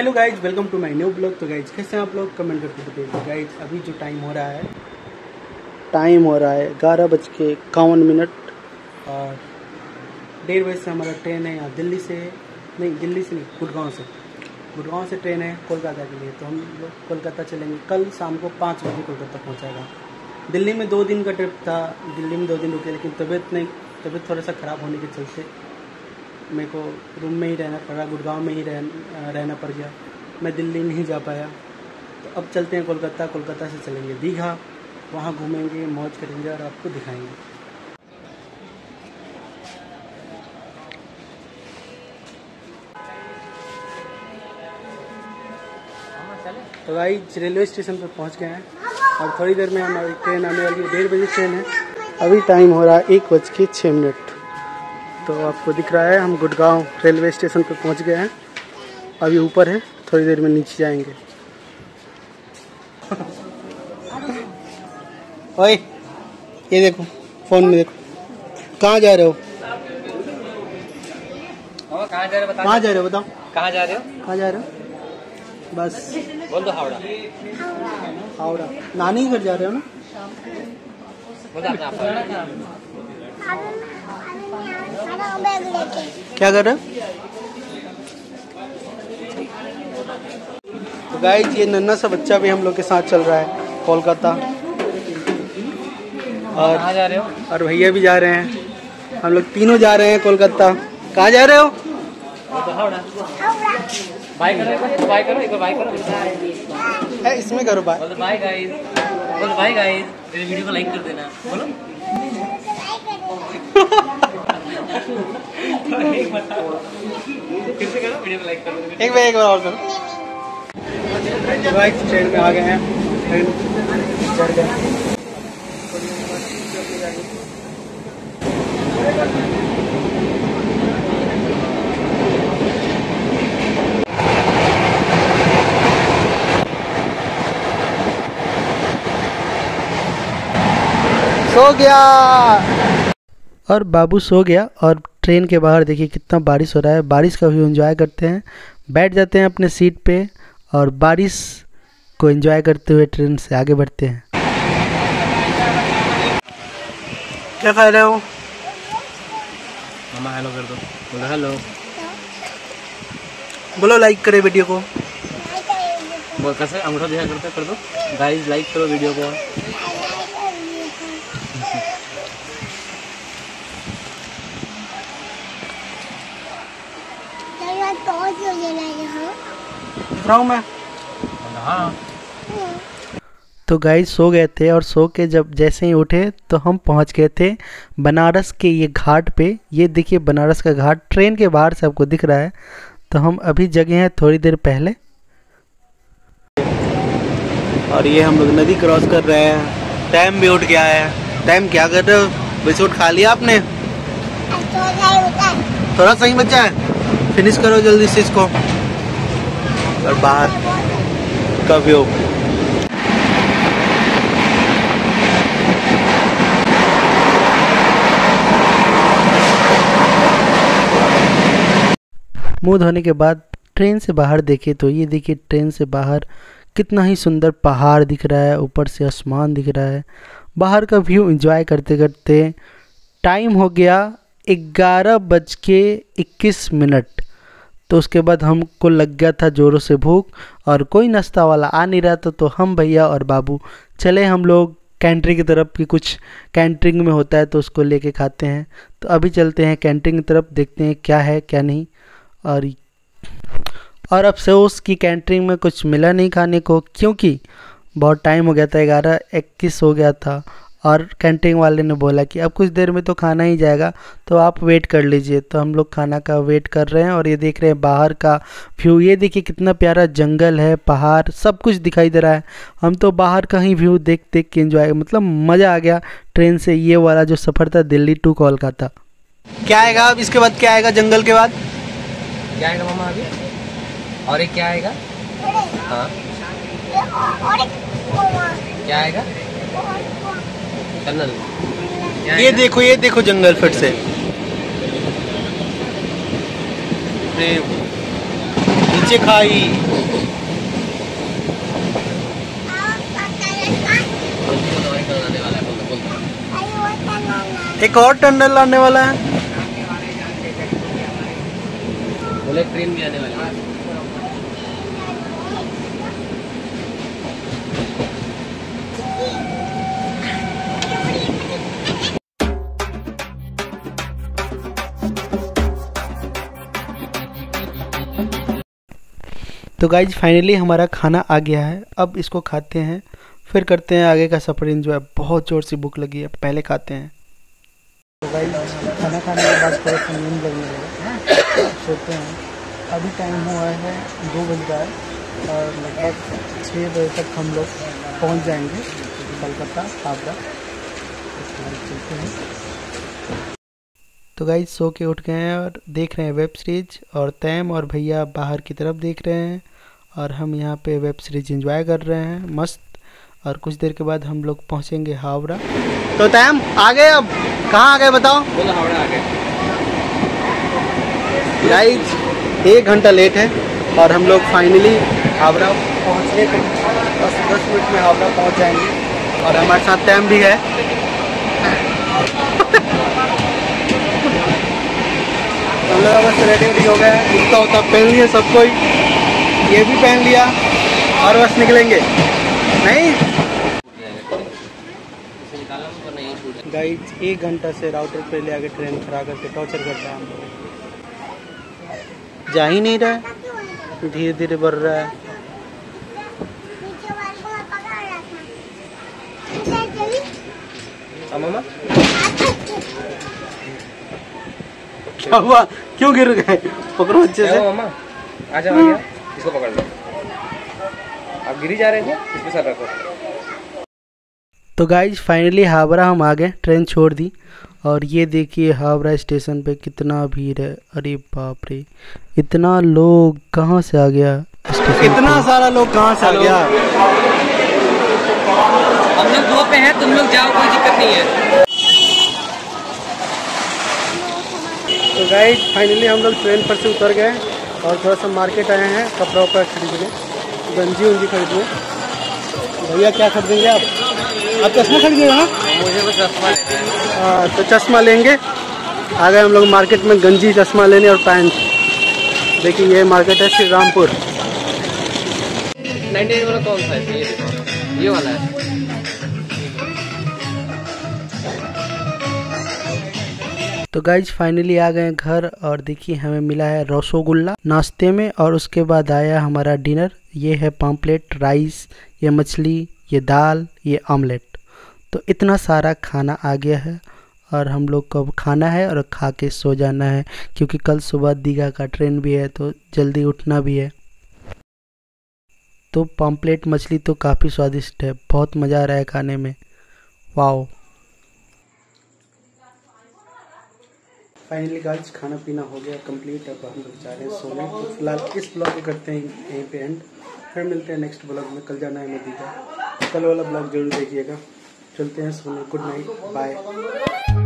Hello guys, welcome to my new blog. तो guys कैसे हैं आप लोग, कमेंट करके बताइए। गाइज अभी जो टाइम हो रहा है 11:51 और 1:30 बजे से हमारा ट्रेन है यहाँ दिल्ली से नहीं, गुड़गांव से ट्रेन है कोलकाता के लिए। तो हम लोग कोलकाता चलेंगे कल शाम को 5 बजे कोलकाता पहुँचाएगा। दिल्ली में 2 दिन का ट्रिप था, दिल्ली में 2 दिन रुके, लेकिन तबीयत थोड़ा सा ख़राब होने के चलते मेरे को रूम में ही रहना पड़ा, गुड़गांव में ही रहना पड़ गया। मैं दिल्ली नहीं जा पाया। तो अब चलते हैं कोलकाता से चलेंगे दीघा, वहाँ घूमेंगे, मौज करेंगे और आपको दिखाएंगे। तो गाइस रेलवे स्टेशन पर पहुँच गए हैं और थोड़ी देर में हमारी ट्रेन आने वाली है। 1:30 बजे ट्रेन है। अभी टाइम हो रहा है 1:06। तो आपको दिख रहा है हम गुड़गांव रेलवे स्टेशन पर पहुंच गए हैं। अभी ऊपर है, थोड़ी देर में नीचे जाएंगे। ओए ये देखो, फोन में देखो, कहाँ जा रहे हो? कहाँ जा रहे हो बताओ? कहाँ जा रहे हो? बस बोल दो हावड़ा। नानी घर जा रहे हो ना? क्या कर रहे हो? तो गाइस ये नन्हा सा बच्चा भी हम लोग के साथ चल रहा है कोलकाता। और कहाँ जा रहे हो? और भैया भी जा रहे हैं। हम लोग तीनों जा रहे हैं कोलकाता। कहाँ जा रहे हो? बाय करो। इसमें करो बाय। बाय गाइस, मेरे वीडियो को लाइक कर देना। बोलो फिर से करो, वीडियो को लाइक कर देना। एक बार और करो। ट्रेन में आ गए हैं, ट्रेन चढ़ गए। सो गया और बाबू सो गया। और ट्रेन के बाहर देखिए कितना बारिश हो रहा है। बारिश का व्यू एंजॉय करते हैं, बैठ जाते हैं अपने सीट पे और बारिश को एंजॉय करते हुए ट्रेन से आगे बढ़ते हैं। क्या खा रहे हो? मामा हेलो कर दो। बोलो हेलो। बोलो लाइक करे वीडियो को। बोल कैसे अंगूठा दिखा करते कर दो। गाइस लाइक करो वीडियो को। मैं तो गाइस सो गए थे और सो के जब जैसे ही उठे तो हम पहुंच गए थे बनारस के ये घाट पे। ये देखिए बनारस का घाट ट्रेन के बाहर से आपको दिख रहा है। तो हम अभी जगे हैं थोड़ी देर पहले और ये हम लोग नदी क्रॉस कर रहे हैं। टाइम भी उठ गया है। टाइम क्या कर रहे हो? बिस्कुट खा लिया आपने? थोड़ा सही बचा है, फिनिश करो जल्दी से इसको। और बाहर का व्यू मुंह धोने के बाद ट्रेन से बाहर देखे तो ये देखिए ट्रेन से बाहर कितना ही सुंदर पहाड़ दिख रहा है, ऊपर से आसमान दिख रहा है। बाहर का व्यू एंजॉय करते करते टाइम हो गया 11:21। तो उसके बाद हमको लग गया था ज़ोरों से भूख और कोई नाश्ता वाला आ नहीं रहा था। तो हम भैया और बाबू चले हम लोग कैंटीन की तरफ की कुछ कैंटीन में होता है तो उसको लेके खाते हैं। तो अभी चलते हैं कैंटीन की तरफ, देखते हैं क्या है क्या नहीं। और अफसोस की कैंटीन में कुछ मिला नहीं खाने को, क्योंकि बहुत टाइम हो गया था, 11:21 हो गया था। और कैंटीन वाले ने बोला कि अब कुछ देर में तो खाना ही जाएगा, तो आप वेट कर लीजिए। तो हम लोग खाना का वेट कर रहे हैं और ये देख रहे हैं बाहर का व्यू। ये देखिए कितना प्यारा जंगल है, पहाड़ सब कुछ दिखाई दे रहा है। हम तो बाहर का ही व्यू देख देख के एंजॉय, मतलब मज़ा आ गया ट्रेन से। ये वाला जो सफ़र था दिल्ली टू कोलकाता। क्या आएगा अब इसके बाद? क्या आएगा जंगल के बाद? क्या आएगा मामा अभी? और एक क्या आएगा? हाँ क्या आएगा? टनल। ये देखो जंगल फिर से। नीचे खाई। एक और टनल आने वाला है। बुलेट ट्रेन भी आने वाली है। तो गाइज फाइनली हमारा खाना आ गया है। अब इसको खाते हैं, फिर करते हैं आगे का सफ़र एंजॉय। बहुत ज़ोर से भूख लगी है, पहले खाते हैं। तो गाइज खाना खाने के बाद थोड़ा सा नींद लगने लगा, सोते हैं। अभी टाइम हुआ है 2 बज रहा है और लगभग 6 बजे तक हम लोग पहुंच जाएंगे कोलकाता आगरा। चलते हैं। तो गाइज सो के उठ गए हैं और देख रहे हैं वेब सीरीज, और तैम और भैया बाहर की तरफ देख रहे हैं और हम यहाँ पे वेब सीरीज एंजॉय कर रहे हैं मस्त। और कुछ देर के बाद हम लोग पहुँचेंगे हावड़ा। तो तैम आ गए, अब कहाँ आ गए बताओ? बोलो हावड़ा आ गए। गाइज 1 घंटा लेट है और हम लोग फाइनली हावड़ा पहुँचने को बस 10 मिनट में हावड़ा पहुँच जाएंगे। और हमारे साथ तैम भी है। हम लोग बस रेडी हो गए, इसका होता पहन लिया सब कोई, ये भी पहन लिया और बस निकलेंगे। नहीं गाइस 1 घंटा से राउटर पे ले आके ट्रेन खड़ा करके टॉर्चर कर रहा है हम लोग। जा ही नहीं रहा है, धीरे धीरे बढ़ रहा है। मामा क्या हुआ, क्यों गिर गए? पकड़ो अच्छे से। मामा आ जाओ भैया, इसको पकड़ लो। आप गिरी जा रहे थे, इसमें सर रखो। तो गाइज फाइनली हावड़ा हम आ गए, ट्रेन छोड़ दी। और ये देखिए हावड़ा स्टेशन पे कितना भीड़ है। अरे बाप रे, इतना लोग कहाँ से आ गया स्टेशन? इतना सारा लोग कहाँ से आ गया? हम लोग 2 पे हैं, तुम लोग जाओ, कोई दिक्कत नहीं है। तो गाइज फाइनली हम लोग ट्रेन पर से उतर गए और थोड़ा सा मार्केट आए हैं कपड़ा वपड़ा खरीदने, गंजी उंजी खरीदने। भैया क्या खरीदेंगे आप? चश्मा खरीदिएगा ना? मुझे बस चश्मा लेना है। तो चश्मा लेंगे। आ गए हम लोग मार्केट में गंजी चश्मा लेने और पैंट। देखिए ये मार्केट है श्री रामपुर। 98 वाला कौन सा है? ये देखो, ये वाला है। तो गाइज फाइनली आ गए घर और देखिए हमें मिला है रसगुल्ला नाश्ते में, और उसके बाद आया हमारा डिनर। ये है पाम्पलेट, राइस, ये मछली, ये दाल, ये ऑमलेट। तो इतना सारा खाना आ गया है और हम लोग को अब खाना है और खा के सो जाना है, क्योंकि कल सुबह दीघा का ट्रेन भी है तो जल्दी उठना भी है। तो पाम्पलेट मछली तो काफ़ी स्वादिष्ट है, बहुत मज़ा आ रहा है खाने में। वाओ। फाइनली गाइस खाना पीना हो गया कंप्लीट। अब हम लोग जा रहे हैं सोने। तो फिलहाल इस ब्लॉग को करते हैं यहीं पे एंड, फिर मिलते हैं नेक्स्ट ब्लॉग में। कल जाना है हमें दीघा, कल वाला ब्लॉग जरूर देखिएगा। चलते हैं सोने। Good night, bye.